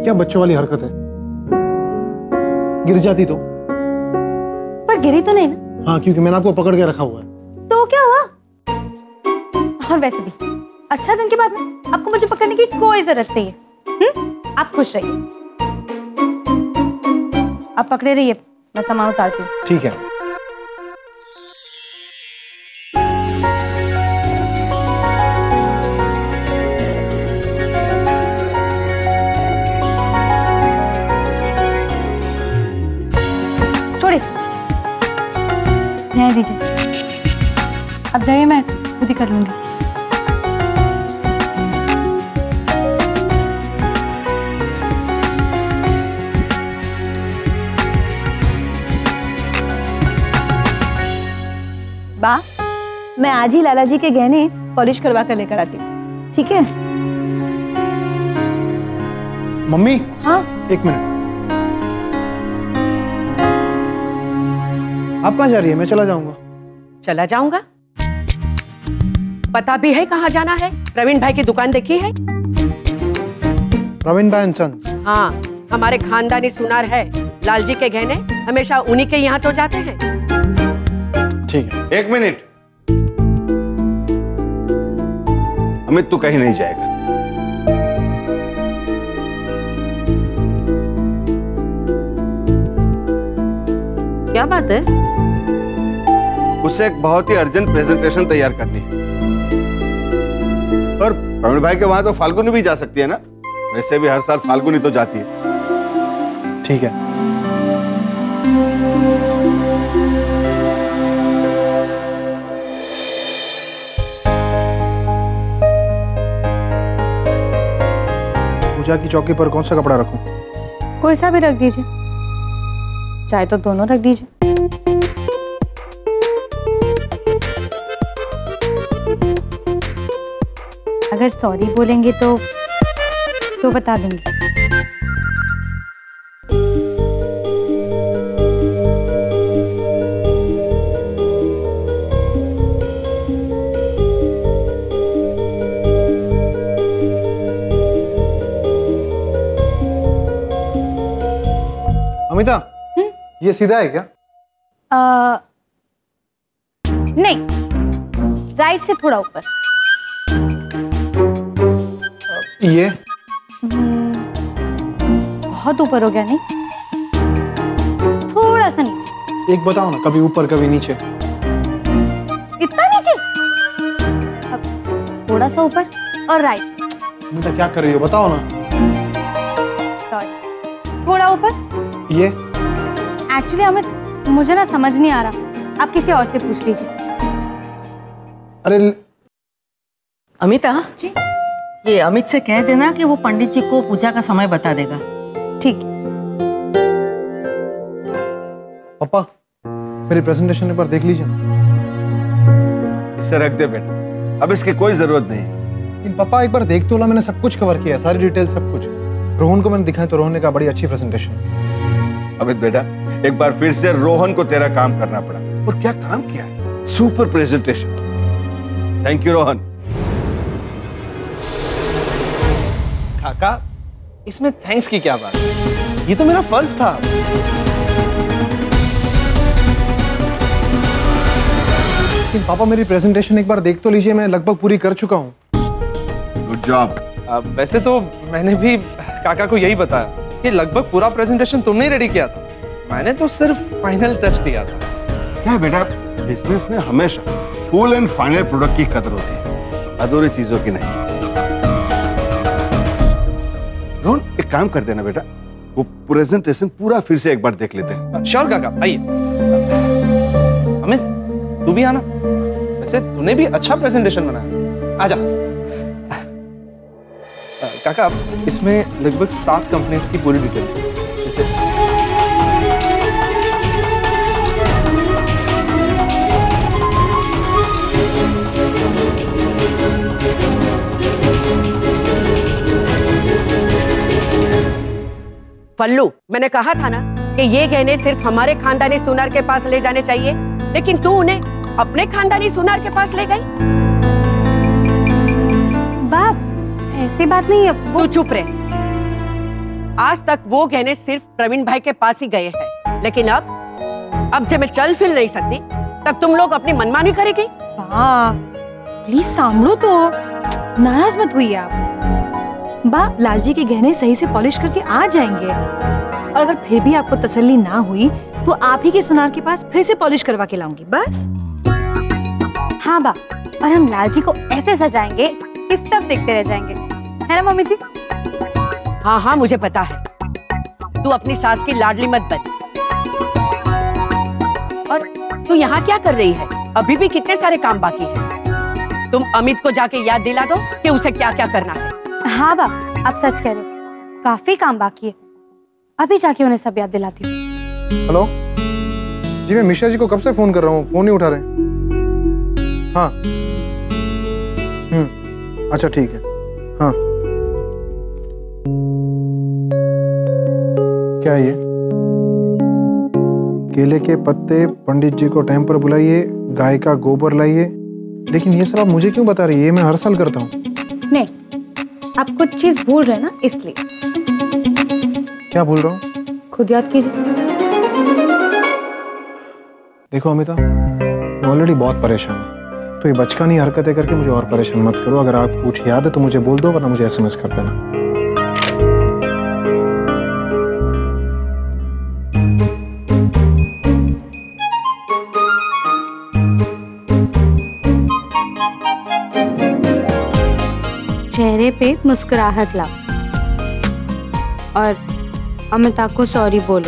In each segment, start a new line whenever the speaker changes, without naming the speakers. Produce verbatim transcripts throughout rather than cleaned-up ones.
क्या बच्चों वाली हरकत है? गिर जाती तो?
पर गिरी तो नहीं ना?
हाँ, क्योंकि मैंने आपको पकड़ के रखा हुआ है।
तो क्या हुआ? और वैसे भी अच्छा दिन के बाद में आपको मुझे पकड़ने की कोई जरूरत नहीं है। हम्म? आप खुश रहिए। आप पकड़े रहिए, मैं सामान उतारती हूँ।
ठीक है।
छोड़िए, जाने दीजिए। अब जाइए, मैं खुद ही कर लूंगी।
बा, मैं आज ही लालाजी के गहने पॉलिश करवा कर लेकर आती हूँ, ठीक है?
मम्मी।
हाँ?
एक मिनट। आप कहाँ जा रही है? मैं चला जाऊंगा।
चला जाऊंगा? पता भी है कहाँ जाना है? प्रवीण भाई की दुकान देखी है?
प्रवीण भाई एंड सन?
हाँ, हमारे खानदानी सुनार है। लालजी के गहने हमेशा उन्हीं के यहाँ तो जाते हैं।
ठीक है।
एक मिनट, अमित तू कहीं नहीं जाएगा।
क्या बात है?
उससे एक बहुत ही अर्जेंट प्रेजेंटेशन तैयार करनी है। और प्रवीण भाई के वहां तो फाल्गुनी भी जा सकती है ना? वैसे भी हर साल फाल्गुनी तो जाती है।
ठीक है। पूजा की चौकी पर कौन सा कपड़ा रखूं?
कोई सा भी रख दीजिए, चाहे तो दोनों रख दीजिए। अगर सॉरी बोलेंगे तो तो बता दूंगी।
अमिता, ये सीधा है क्या?
आ, नहीं, राइट से थोड़ा ऊपर।
ये
बहुत ऊपर हो गया नहीं? थोड़ा सा नीचे।
एक बताओ ना, कभी ऊपर कभी नीचे।
इतना नीचे? अब थोड़ा सा ऊपर और राइट।
अमिता क्या कर रही हो, बताओ ना।
थोड़ा ऊपर।
ये
एक्चुअली अमित, मुझे ना समझ नहीं आ रहा, आप किसी और से पूछ लीजिए।
अरे
अमिता जी, ये अमित से कह देना कि वो पंडित जी को पूजा का समय बता देगा।
ठीक।
पापा, मेरी प्रेजेंटेशन एक बार देख लीजिए ना।
इसे रख दे बेटा, अब इसकी कोई जरूरत नहीं।
लेकिन पापा एक बार देख तो ला, मैंने सब कुछ कवर किया, सारी डिटेल सब कुछ। रोहन को मैंने दिखाया तो रोहन ने कहा बड़ी अच्छी प्रेजेंटेशन।
अमित बेटा, एक बार फिर से रोहन को तेरा काम करना पड़ा, और क्या काम किया, super presentation. Thank you Rohan.
काका, इसमें थैंक्स की क्या बात है? ये तो मेरा फर्ज था।
लेकिन पापा मेरी प्रेजेंटेशन एक बार देख तो लीजिए, मैं लगभग पूरी कर चुका हूँ।
Good job.
वैसे तो मैंने भी काका को यही बताया कि लगभग पूरा प्रेजेंटेशन तुमने ही रेडी किया था, मैंने तो सिर्फ फाइनल टच दिया था।
क्या है बेटा, बिजनेस में हमेशा फुल एंड फाइनल प्रोडक्ट की कदर होती है, अधूरी चीजों की नहीं। रोहन, एक काम कर देना बेटा, वो प्रेजेंटेशन पूरा फिर से एक बार देख लेते हैं।
श्योर काका, आइए। अमित, तू भी आना, वैसे तूने भी अच्छा प्रेजेंटेशन बनाया, आजा। काका, इसमें लगभग सात कंपनीज की पूरी डिटेल्स है, जैसे
फल्लू, मैंने कहा था ना कि ये गहने सिर्फ हमारे खानदानी सुनार के पास ले जाने चाहिए, लेकिन तू उन्हें अपने खानदानी सुनार के पास ले गई।
बाप, ऐसी बात नहीं है।
तू चुप रहे। आज तक वो गहने सिर्फ प्रवीण भाई के पास ही गए हैं, लेकिन अब अब जब मैं चल फिर नहीं सकती तब तुम लोग अपनी मनमानी करेगी।
बा प्लीज सांभलो तो, नाराज मत हुई आप। बा लालजी के गहने सही से पॉलिश करके आ जाएंगे, और अगर फिर भी आपको तसल्ली ना हुई तो आप ही के सुनार के पास फिर से पॉलिश करवा के लाऊंगी बस। हाँ बा, और हम लालजी को ऐसे सजाएंगे कि सब देखते रह जाएंगे, है ना मम्मी जी?
हाँ हाँ मुझे पता है, तू अपनी सास की लाडली मत बन। और तू यहाँ क्या कर रही है? अभी भी कितने सारे काम बाकी हैं। तुम अमित को जाके याद दिला दो कि उसे क्या क्या करना है।
हाँ बा, आप सच कह रहे हो, काफी काम बाकी है, अभी जाके उन्हें सब याद दिलाती हूँ।
हेलो जी, मैं मिश्रा जी को कब से फोन कर रहा हूँ, फोन नहीं उठा रहे। हाँ हम्म अच्छा ठीक है। हाँ क्या है ये? केले के पत्ते, पंडित जी को टाइम पर बुलाइए, गाय का गोबर लाइए। लेकिन ये सब आप मुझे क्यों बता रही है? ये मैं हर साल करता हूँ।
नहीं, आप कुछ चीज भूल रहे हैं ना, इसलिए।
क्या भूल रहा हूँ?
खुद याद कीजिए।
देखो अमिता, मैं ऑलरेडी बहुत परेशान हूँ, तो ये बचकानी हरकतें करके मुझे और परेशान मत करो। अगर आप कुछ याद है तो मुझे बोल दो, वरना मुझे एसएमएस कर देना।
चेहरे पे मुस्कुराहट लाओ और अमिता को सॉरी बोलो।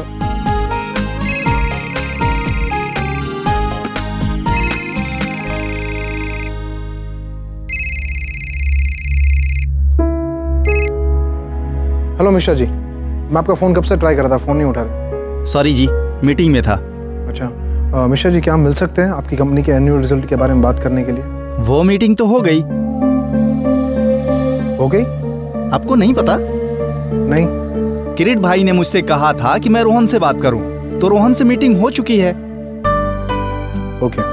हेलो मिश्रा जी, मैं आपका फोन कब से ट्राई कर रहा था, फोन नहीं उठा रहे।
सॉरी जी, मीटिंग में था।
अच्छा अ, मिश्रा जी, क्या हम मिल सकते हैं आपकी कंपनी के एनुअल रिजल्ट के बारे में बात करने के लिए?
वो मीटिंग तो हो गई।
हो गई?
आपको नहीं पता?
नहीं।
किरीट भाई ने मुझसे कहा था कि मैं रोहन से बात करूं, तो रोहन से मीटिंग हो चुकी है।
ओके।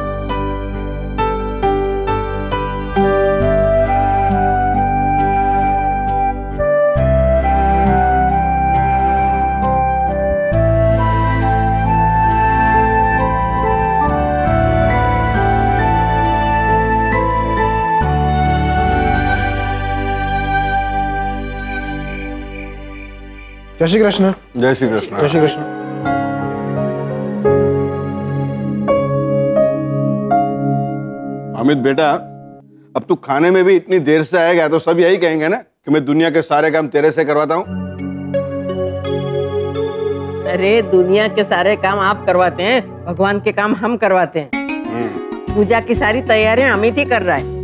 जय श्री कृष्ण।
जय श्री कृष्ण।
जय श्री कृष्ण।
अमित बेटा, अब तू खाने में भी इतनी देर से आएगा तो सब यही कहेंगे ना कि मैं दुनिया के सारे काम तेरे से करवाता हूँ।
अरे दुनिया के सारे काम आप करवाते हैं, भगवान के काम हम करवाते हैं। पूजा की सारी तैयारियां अमित ही कर रहा है।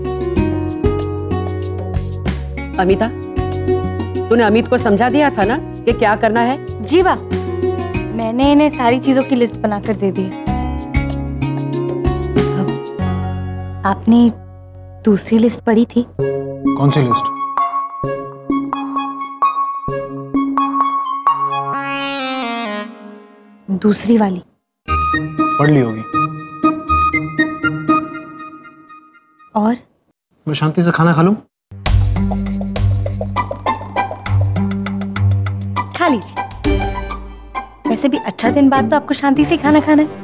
अमिता, तूने अमित को समझा दिया था ना कि क्या करना है?
जी वाह, मैंने इन्हें सारी चीजों की लिस्ट बनाकर दे दी है। आपने दूसरी लिस्ट पढ़ी थी?
कौन सी लिस्ट?
दूसरी वाली।
पढ़ ली होगी।
और
मैं शांति से खाना खा लूं?
खा लीजिए। वैसे भी अच्छा दिन बाद तो आपको शांति से खाना खाना है।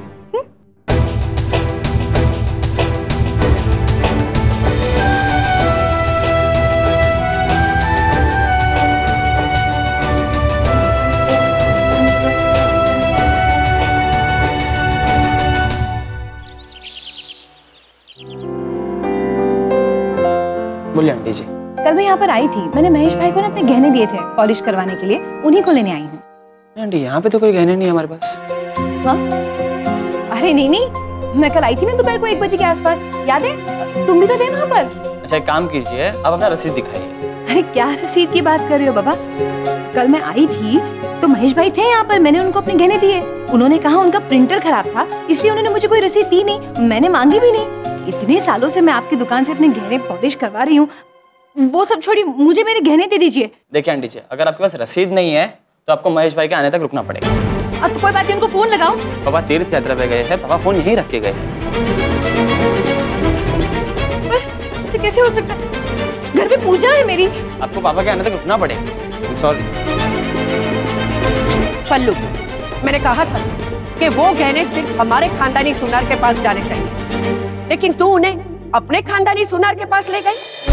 बोलिए आंटी जी।
कल मैं यहाँ पर आई थी, मैंने महेश भाई को ना अपने गहने दिए थे पॉलिश करवाने के लिए, उन्हीं को लेने आई हूँ।
आंटी यहाँ पे तो कोई गहने नहीं है हमारे पास।
हाँ? अरे नहीं नहीं, मैं कल आई थी ना दोपहर को एक बजे के आसपास, याद है? तुम भी तो थे वहाँ पर।
अच्छा एक काम कीजिए, आप अपना रसीद दिखाइए।
अरे क्या रसीद की बात कर रहे हो बाबा? कल मैं आई थी तो महेश भाई थे यहाँ पर, मैंने उनको अपने गहने दिए। उन्होंने कहा उनका प्रिंटर खराब था, इसलिए उन्होंने मुझे कोई रसीद दी नहीं, मैंने मांगी भी नहीं। इतने सालों से मैं आपकी दुकान से अपने गहने पॉलिश करवा रही हूँ, वो सब छोड़िए, मुझे मेरे गहने दे दीजिए।
देखिए आंटी जी, अगर आपके पास रसीद नहीं है तो आपको महेश भाई के आने तक रुकना पड़ेगा।
अब तो कोई बात नहीं, उनको फोन लगाओ।
पापा तीर्थ यात्रा पे गए हैं, पापा फोन यहीं रख के गए हैं।
ऐसे कैसे हो सकता है? घर पे पूजा है मेरी।
आपको पापा के आने तक रुकना पड़ेगा। सॉरी।
फल्लू, मैंने कहा था कि वो गहने सिर्फ हमारे खानदानी सुनार के पास जाने चाहिए, लेकिन तू उन्हें अपने खानदानी सुनार के पास ले गई।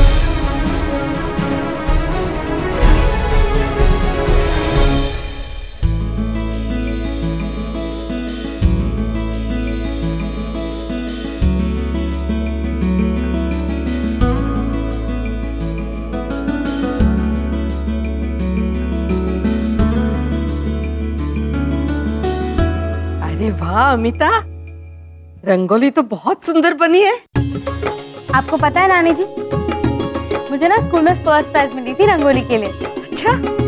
वाह अमिता, रंगोली तो बहुत सुंदर बनी है।
आपको पता है नानी जी, मुझे ना स्कूल में फर्स्ट प्राइज मिली थी रंगोली के लिए।
अच्छा,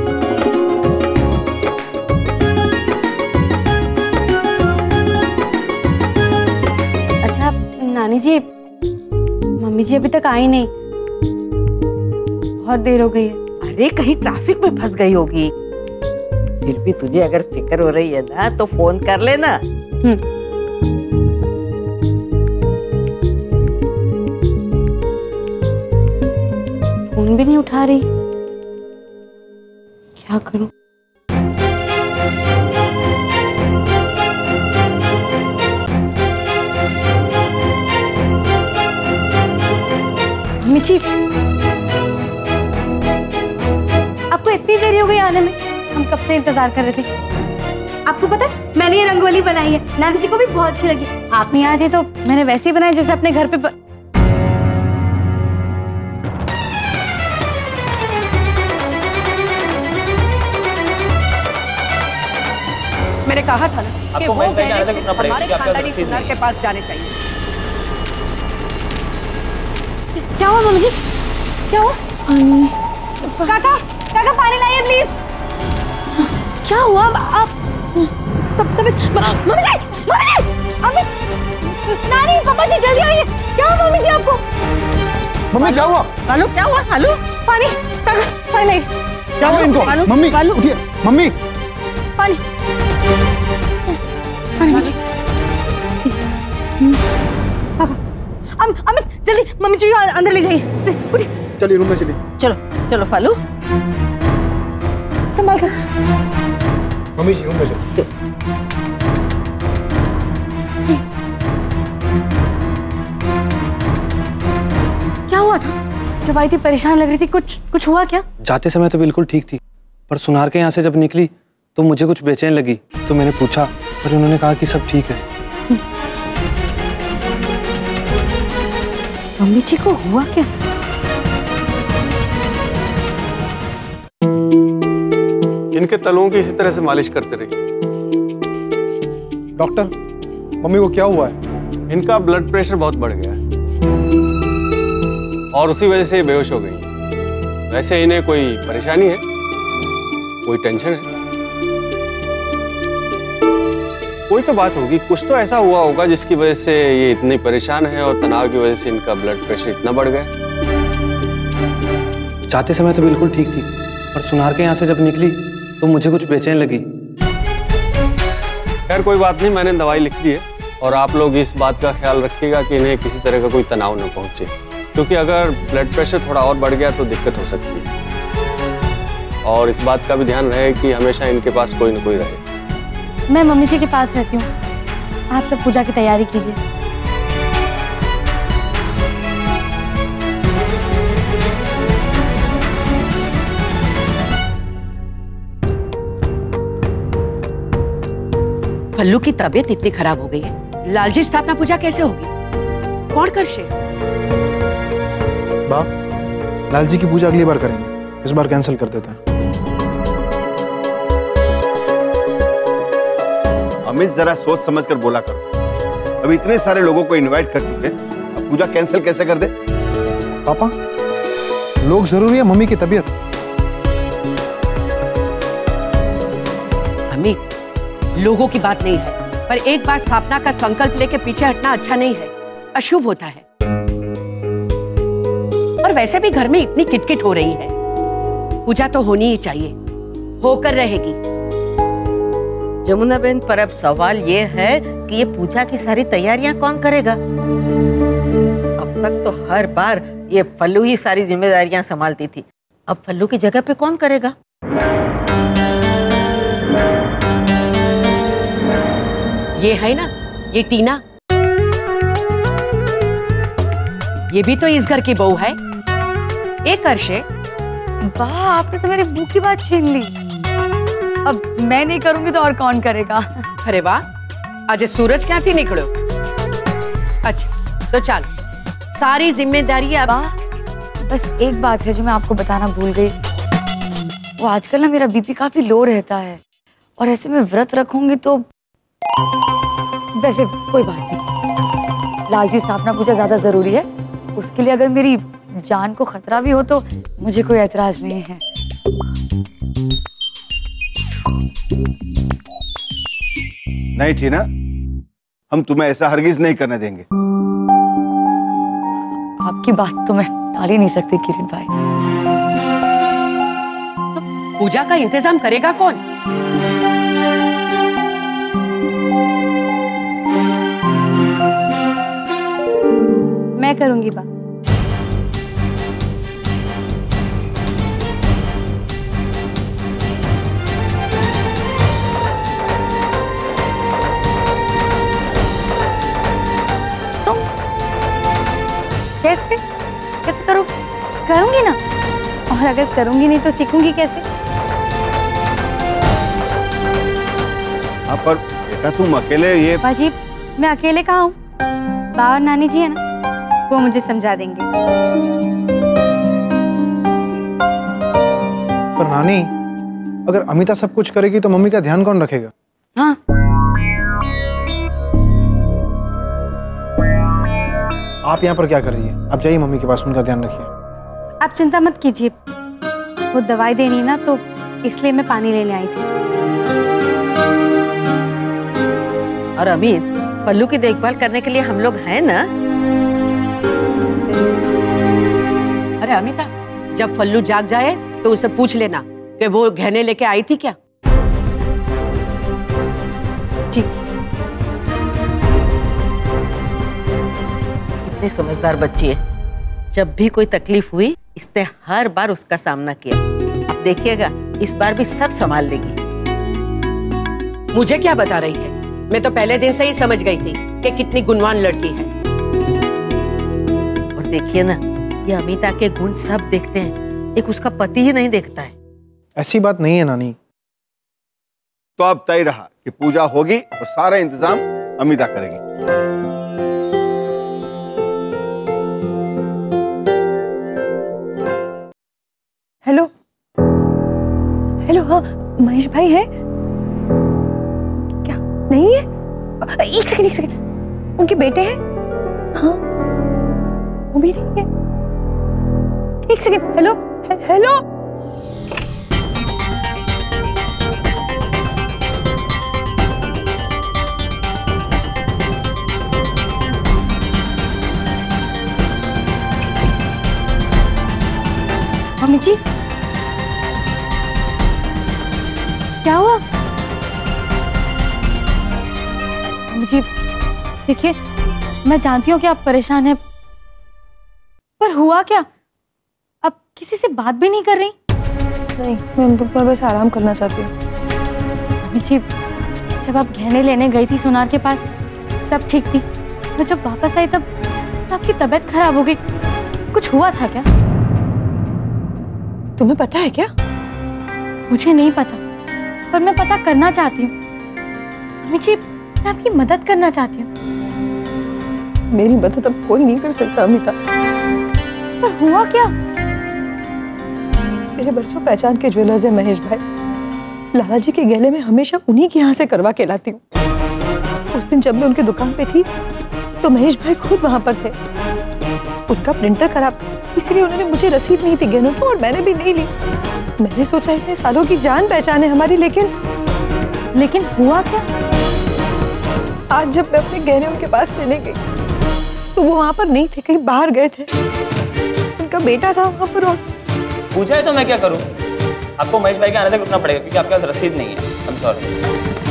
अच्छा नानी जी, मम्मी जी अभी तक आई नहीं, बहुत देर हो गई है।
अरे कहीं ट्रैफिक में फंस गई होगी। फिर भी तुझे अगर फिक्र हो रही है ना तो फोन कर लेना।
फोन भी नहीं उठा रही, क्या करूं? मम्मी जी, आपको इतनी देरी हो गई आने में? हम कब से इंतजार कर रहे थे। आपको पता है मैंने ये रंगोली बनाई है, नानी जी को भी बहुत अच्छी लगी। आप नहीं आए थे तो मैंने वैसे ही बनाई जैसे अपने घर पे ब...
मैंने कहा था ना कि वो गहने सिर्फ हमारे खानदानी सुनार के पास जाने चाहिए।
क्या हुआ मम्मी जी, क्या हुआ? काका, काका पानी लाइए प्लीज। क्या हुआ? आप तब तब मम्मी जी, मम्मी जी, अमित, नानी, पापा जी जल्दी आइए। क्या हुआ मम्मी जी आपको?
मम्मी क्या हुआ?
हेलो, क्या हुआ? हेलो,
पानी, काका पानी लाइए।
क्या हुआ इनको? मम्मी उठिए, मम्मी
पानी, पानी मम्मी जी। पापा, अमित जल्दी मम्मी जी अंदर ले जाइए, उठिए।
चलिए रूम में चलिए।
चलो चलो फालू,
संभाल कर।
मम्मी जी रूम में चलिए।
क्या हुआ था? जब आई थी परेशान लग रही थी, कुछ कुछ हुआ क्या?
जाते समय तो बिल्कुल ठीक थी, पर सुनार के यहाँ से जब निकली तो मुझे कुछ बेचैन लगी, तो मैंने पूछा, पर उन्होंने कहा कि सब ठीक है।
मम्मी जी को हुआ क्या?
इनके तलों की इसी तरह से मालिश करते रहिए।
डॉक्टर, मम्मी को क्या हुआ है?
इनका ब्लड प्रेशर बहुत बढ़ गया है और उसी वजह से ये बेहोश हो गई। वैसे इन्हें कोई परेशानी है, कोई टेंशन है, कोई तो बात होगी, कुछ तो ऐसा हुआ होगा जिसकी वजह से ये इतनी परेशान है और तनाव की वजह से इनका ब्लड प्रेशर इतना बढ़ गया।
जाते समय तो बिल्कुल ठीक थी, पर सुनार के यहाँ से जब निकली तो मुझे कुछ बेचैन लगी।
खैर कोई बात नहीं, मैंने दवाई लिख दी है और आप लोग इस बात का ख्याल रखिएगा कि इन्हें किसी तरह का कोई तनाव न पहुंचे, क्योंकि अगर ब्लड प्रेशर थोड़ा और बढ़ गया तो दिक्कत हो सकती है। और इस बात का भी ध्यान रहे कि हमेशा इनके पास कोई न कोई रहे।
मैं मम्मी जी के पास रहती हूँ, आप सब पूजा की तैयारी कीजिए।
फल्लू की तबीयत इतनी खराब हो गई है, लालजी स्थापना पूजा कैसे होगी? कौन करशे?
बाप, लालजी की पूजा अगली बार करेंगे, इस बार कैंसिल कर देते हैं।
अमित जरा सोच समझ कर बोला करो, अभी इतने सारे लोगों को इनवाइट कर चुके, अब पूजा कैंसिल कैसे कर दे?
पापा, लोग जरूरी है, मम्मी की तबीयत।
अमित, लोगों की बात नहीं है, पर एक बार स्थापना का संकल्प लेके पीछे हटना अच्छा नहीं है, अशुभ होता है। और वैसे भी घर में इतनी किटकिट हो रही है, पूजा तो होनी ही चाहिए, होकर रहेगी।
जमुना बहन, पर अब सवाल ये है कि ये पूजा की सारी तैयारियां कौन करेगा? अब तक तो हर बार ये फल्लू ही सारी जिम्मेदारियां संभालती थी, अब फल्लू की जगह पे कौन करेगा?
ये है ना, ये टीना, ये भी तो इस घर की बहू है। एक अर्शे।
वाह, आपने तो मेरे मुंह की बात छीन ली। अब मैं नहीं करूंगी तो और कौन करेगा?
अरे वाह, आज सूरज क्या थी निकलो। अच्छा तो चलो, सारी जिम्मेदारी अब।
बस एक बात है जो मैं आपको बताना भूल गई। वो आजकल ना मेरा बीपी काफी लो रहता है और ऐसे में व्रत रखूंगी तो वैसे कोई बात नहीं। लालजी स्थापना पूजा ज्यादा जरूरी है, उसके लिए अगर मेरी जान को खतरा भी हो तो मुझे कोई एतराज नहीं है।
नहीं टीना, हम तुम्हें ऐसा हरगिज नहीं करने देंगे।
आपकी बात तो मैं टाल ही नहीं सकती किरीट भाई।
तो पूजा का इंतजाम करेगा कौन?
मैं करूंगी बा।
तुम कैसे कैसे करो?
करूंगी ना, और अगर करूंगी नहीं तो सीखूंगी कैसे?
हाँ पर बेटा तुम अकेले ये।
बाजी, मैं अकेले कहाँ हूँ? बा और नानी जी है ना, वो मुझे समझा देंगे।
पर नानी, अगर अमिता सब कुछ करेगी तो मम्मी का ध्यान कौन रखेगा?
हाँ,
आप यहाँ पर क्या कर रही है? आप जाइए मम्मी के पास, उनका ध्यान रखिए।
आप चिंता मत कीजिए, वो दवाई देनी ना तो इसलिए मैं पानी लेने आई थी।
और अमित, पल्लू की देखभाल करने के लिए हम लोग हैं ना।
अरे अमिता, जब फल्लू जाग जाए तो उसे पूछ लेना कि वो गहने लेके आई थी क्या।
जी।
कितनी समझदार बच्ची है। जब भी कोई तकलीफ हुई इसने हर बार उसका सामना किया। अब देखिएगा इस बार भी सब संभाल लेगी।
मुझे क्या बता रही है? मैं तो पहले दिन से ही समझ गई थी कि कितनी गुणवान लड़की है।
और देखिए ना, ये अमिता के गुण सब देखते हैं, एक उसका पति ही नहीं देखता है।
ऐसी बात नहीं है नानी।
तो अब तय रहा कि पूजा होगी और सारा इंतजाम अमिता करेगी।
हेलो हेलो, हाँ महेश भाई है क्या? नहीं है? एक सेकंड एक सेकंड, उनके बेटे हैं? हाँ वो भी नहीं है। एक second, hello hey, hello mummy ji, क्या हुआ?
जी देखिए, मैं जानती हूँ कि आप परेशान हैं, पर हुआ क्या? अब किसी से बात भी नहीं कर रही?
नहीं, मैं, मैं बस आराम करना चाहती हूँ।
अम्मी जी, जब आप गहने लेने गई थी सोनार के पास तब ठीक थी, और जब वापस आई तब तो आपकी तबीयत खराब हो गई। कुछ हुआ था क्या?
तुम्हें पता है क्या?
मुझे नहीं पता, पर मैं पता करना चाहती हूँ। अम्मी जी, मैं आपकी मदद करना चाहती हूँ।
मेरी मदद अब कोई नहीं कर सकता अमिता।
पर हुआ क्या?
मेरे बरसों पहचान के ज्वेलर्स हैं महेश भाई। लालाजी के गहने में हमेशा उन्हीं के यहाँ से करवा के लाती हूँ। उस दिन जब मैं उनकी दुकान पे थी तो महेश भाई खुद वहां पर थे। उनका प्रिंटर खराब था, इसलिए उन्होंने मुझे रसीद नहीं दी गहनों को, और मैंने भी नहीं ली। मैंने सोचा इतने सालों की जान पहचान है हमारी, लेकिन
लेकिन हुआ क्या?
आज जब मैं अपने गहने उनके पास लेने गई तो वो वहां पर नहीं थे, कहीं बाहर गए थे। उनका बेटा था वहां पर। और
पूजा है तो मैं क्या करूं? आपको महेश भाई के आने तक रुकना पड़ेगा क्योंकि आपके पास रसीद नहीं है। I'm sorry।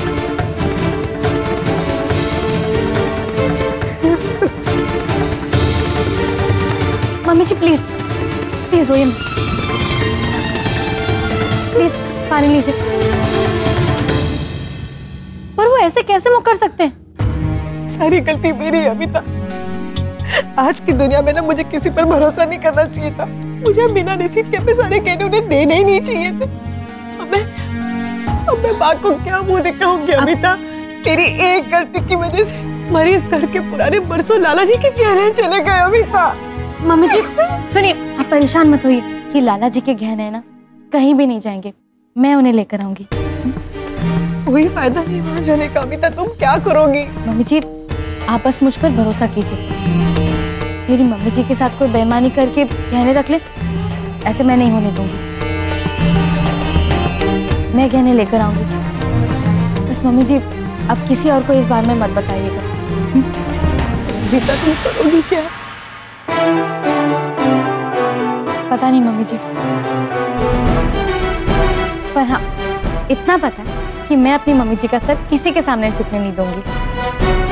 Mummy ji please please रोइए मत। प्लीज पानी लीजिए। पर वो ऐसे कैसे मुकर सकते हैं?
सारी गलती मेरी है अमिता। आज की दुनिया में ना मुझे किसी पर भरोसा नहीं करना चाहिए था। मुझे बिना रिसीट के अपने सारे गहने उन्हें देने ही नहीं चाहिए थे। अब मैं अब मैं माँ को क्या मुंह दिखाऊंगी अमिता? तेरी एक गलती की वजह से हमारे इस घर के पुराने बरसों लाला जी के गहने चले गए अमिता।
मम्मी जी सुनिए, आप परेशान मत होइए कि लाला जी के गहने ना कहीं भी नहीं जाएंगे, मैं उन्हें लेकर आऊंगी।
कोई फायदा नहीं वहां जाने का अमिता, तुम क्या करोगी?
मम्मी जी आप बस मुझ पर भरोसा कीजिए। मेरी मम्मी जी के साथ कोई बेईमानी करके गहने रख ले, ऐसे मैं नहीं होने दूंगी। मैं गहने लेकर आऊंगी। बस मम्मी जी अब किसी और को इस बारे में मत बताइएगा।
बेटा तुम करोगी क्या?
पता नहीं मम्मी जी, पर हाँ इतना पता है कि मैं अपनी मम्मी जी का सर किसी के सामने झुकने नहीं दूंगी।